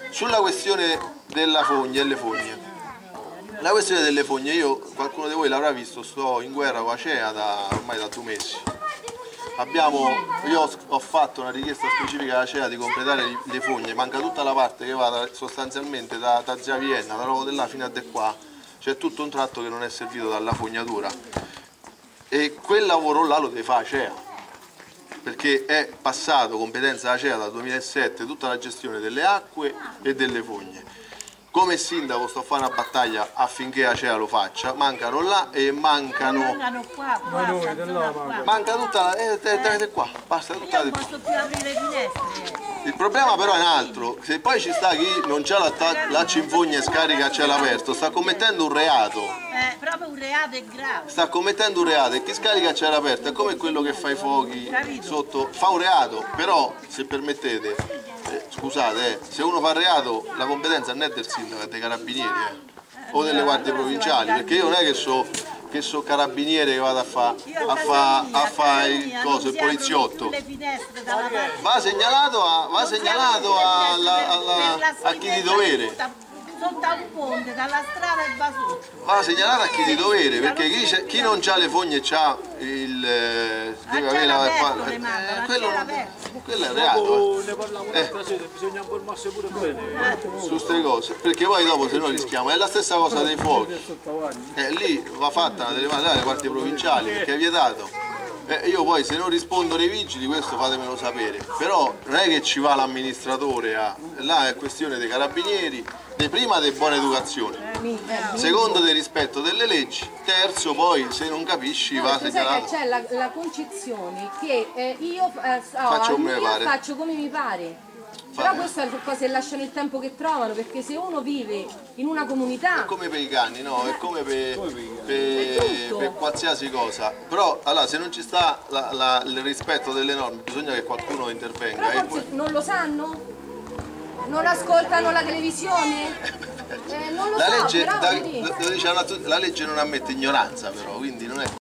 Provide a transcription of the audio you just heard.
Sulla questione della fogna e le fogne. La questione delle fogne, qualcuno di voi l'avrà visto, sto in guerra con Acea ormai da 2 mesi. Io ho fatto una richiesta specifica alla CEA di completare le fogne, manca tutta la parte che va sostanzialmente da Zia Vienna, da Rovo dell'A fino a de qua, c'è tutto un tratto che non è servito dalla fognatura e quel lavoro là lo deve fare Acea, perché è passato competenza Acea dal 2007 tutta la gestione delle acque e delle fogne. Come sindaco sto a fare una battaglia affinché Acea lo faccia, mancano là e mancano qua, manca tutta la... qua, basta tutta non posso più aprire le finestre. Il problema però è un altro, se poi ci sta chi non c'ha la cinfogna e scarica a cielo aperto, sta commettendo un reato. Proprio un reato è grave. Sta commettendo un reato e chi scarica a cielo aperto è come quello che fa i fuochi sotto, fa un reato, però se permettete, scusate, se uno fa il reato la competenza non è del sindaco, è dei carabinieri o delle guardie provinciali, perché io non è che so carabiniere che vado a fare il poliziotto. Va segnalato a chi di dovere. Sotto un ponte, dalla strada e va su. Va segnalato a chi di dovere, perché chi non ha le fogne c'ha il... deve avere quello è reato. Ne parliamo un'altra sera, bisogna informarsi pure bene. Su queste cose, perché poi dopo se no rischiamo, è la stessa cosa dei fuochi. Lì va fatta una telefonata alle guardie provinciali, perché è vietato. Io poi se non rispondo nei vigili questo fatemelo sapere, però non è che ci va l'amministratore là è questione dei carabinieri, prima di buona educazione, secondo del rispetto delle leggi, terzo poi se non capisci va segnalato. C'è la concezione che io faccio come mi pare. Però questo è cose lasciano il tempo che trovano, perché se uno vive in una comunità... È come per i cani, no? È come per qualsiasi cosa. Però allora, se non ci sta il rispetto delle norme bisogna che qualcuno intervenga. Però forse non lo sanno? Non ascoltano la televisione? Non lo so, la legge non ammette ignoranza però, quindi non è...